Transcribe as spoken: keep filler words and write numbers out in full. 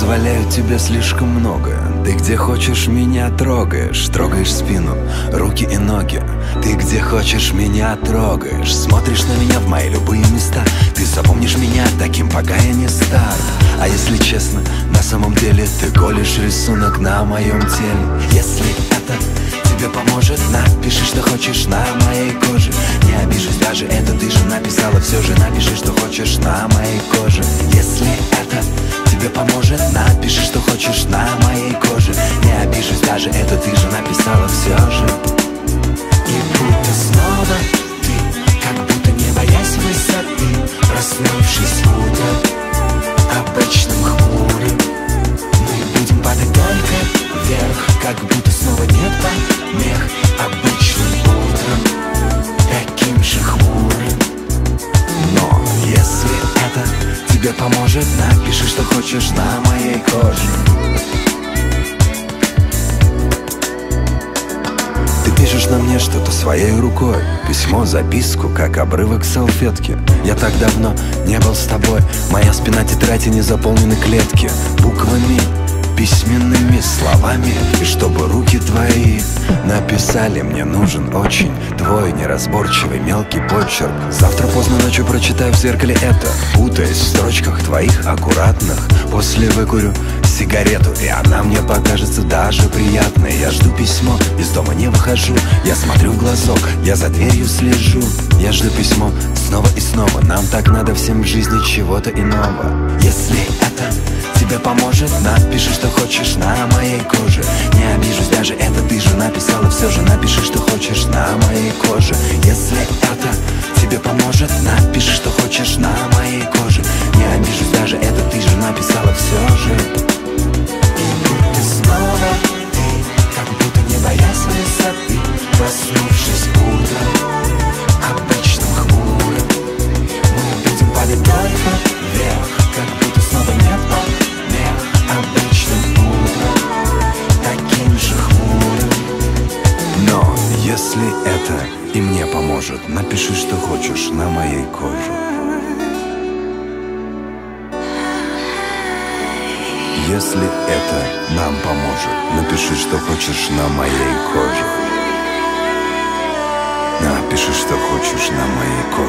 позволяю тебе слишком много. Ты где хочешь меня трогаешь, трогаешь спину, руки и ноги. Ты где хочешь меня трогаешь, смотришь на меня в мои любые места. Ты запомнишь меня таким, пока я не стар. А если честно, на самом деле ты голишь рисунок на моем теле. Если это тебе поможет, напиши, что хочешь на моей коже. Не обижусь, даже это ты же написала. Все же напиши, что хочешь на моей коже. Если это тебе поможет, напиши, что хочешь на моей коже. Не обижусь, даже это ты же написала. Все же. И будто снова ты, как будто не боясь высоты, проснувшись утром обычным хмурым, мы будем падать только вверх, как будто снова нет помех. Обычным утром, таким же хмурым. Но если это тебе поможет, напиши, что хочешь на моей коже. Ты пишешь на мне что-то своей рукой, письмо, записку, как обрывок салфетки. Я так давно не был с тобой, моя спина тетради не заполнены клетки буквами, письменными словами. И чтобы руки твои написали, мне нужен очень твой неразборчивый мелкий почерк. Завтра поздно ночью прочитаю в зеркале это, путаясь в строчках твоих аккуратных. После выкурю сигарету, и она мне покажется даже приятной. Я жду письмо, из дома не выхожу. Я смотрю в глазок, я за дверью слежу. Я жду письмо снова и снова. Нам так надо всем в жизни чего-то иного. Если это тебе поможет, напиши, что хочешь на моей коже. Не обижусь, даже это ты же написала. Все же напиши, что хочешь на моей коже. Если это тебе поможет, напиши, что хочешь на моей коже. Не обижусь, даже это ты же написала. Все же. И будто снова ты, как будто не боясь высоты, проснувшись утром обычным хмурым, мы будем падать только вверх, как будто снова нет помех. Обычным утром, таким же хмурым. Но если это и мне поможет, напиши, что хочешь на моей коже. Если это нам поможет, напиши, что хочешь на моей коже. Напиши, что хочешь на моей коже.